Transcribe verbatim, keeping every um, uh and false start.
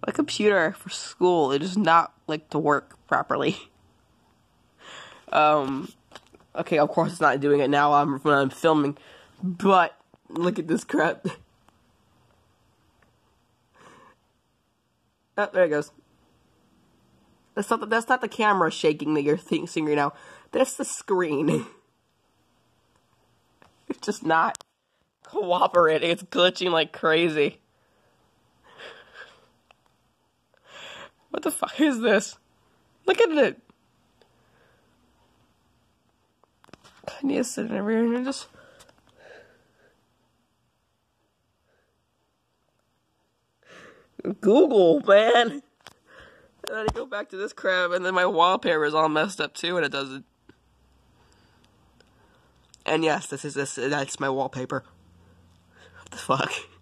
My computer for school, it does not like to work properly. Um, okay, of course it's not doing it now um, when I'm filming, but look at this crap. Oh, there it goes. That's not the, that's not the camera shaking that you're th seeing right now. That's the screen. It's just not cooperating. It's glitching like crazy. What the fuck is this? Look at it. I need to sit over here and just... Google, man. And then I go back to this crap, and then my wallpaper is all messed up too, and it doesn't. And yes, this is this. That's my wallpaper. What the fuck?